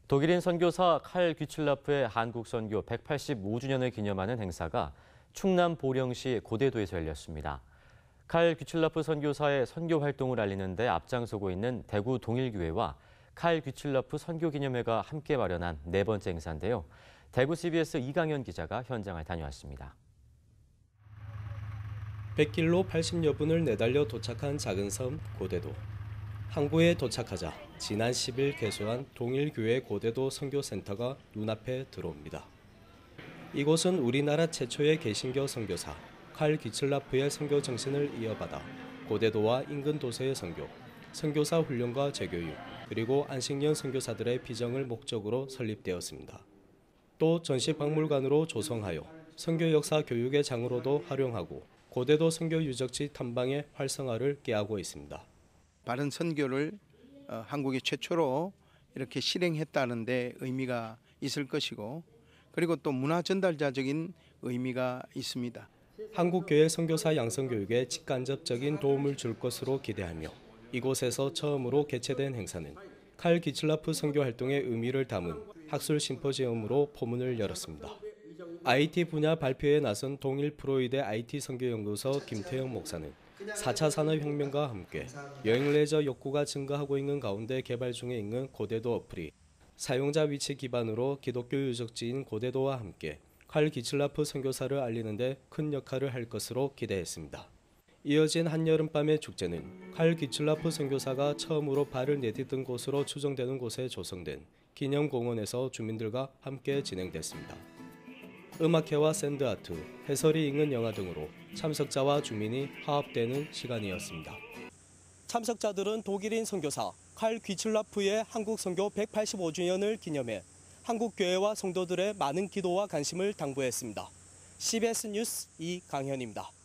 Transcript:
독일인 선교사 칼 귀칠라프의 한국 선교 185주년을 기념하는 행사가 충남 보령시 고대도에서 열렸습니다. 칼 귀칠라프 선교사의 선교 활동을 알리는 데 앞장서고 있는 대구 동일교회와 칼 귀칠라프 선교기념회가 함께 마련한 네 번째 행사인데요. 대구 CBS 이강현 기자가 현장을 다녀왔습니다. 100길로 80여 분을 내달려 도착한 작은 섬 고대도. 항구에 도착하자 지난 10일 개소한 동일교회 고대도 선교센터가 눈앞에 들어옵니다. 이곳은 우리나라 최초의 개신교 선교사 칼 귀칠라프의 선교 정신을 이어받아 고대도와 인근 도서의 선교, 선교사 훈련과 재교육, 그리고 안식년 선교사들의 비정을 목적으로 설립되었습니다. 또 전시박물관으로 조성하여 선교 역사 교육의 장으로도 활용하고 고대도 선교 유적지 탐방의 활성화를 꾀하고 있습니다. 바른 선교를 한국이 최초로 이렇게 실행했다는 데 의미가 있을 것이고, 그리고 또 문화 전달자적인 의미가 있습니다. 한국교회 선교사 양성교육에 직간접적인 도움을 줄 것으로 기대하며 이곳에서 처음으로 개최된 행사는 칼 귀칠라프 선교 활동의 의미를 담은 학술 심포지엄으로 포문을 열었습니다. IT 분야 발표에 나선 동일 프로이대 IT 선교연구소 김태영 목사는 4차 산업혁명과 함께 여행 레저 욕구가 증가하고 있는 가운데 개발 중에 있는 고대도 어플이 사용자 위치 기반으로 기독교 유적지인 고대도와 함께 칼 귀칠라프 선교사를 알리는 데 큰 역할을 할 것으로 기대했습니다. 이어진 한여름밤의 축제는 칼 귀칠라프 선교사가 처음으로 발을 내딛은 곳으로 추정되는 곳에 조성된 기념공원에서 주민들과 함께 진행됐습니다. 음악회와 샌드아트, 해설이 읽는 영화 등으로 참석자와 주민이 화합되는 시간이었습니다. 참석자들은 독일인 선교사 칼 귀칠라프의 한국 선교 185주년을 기념해 한국 교회와 성도들의 많은 기도와 관심을 당부했습니다. CBS 뉴스 이강현입니다.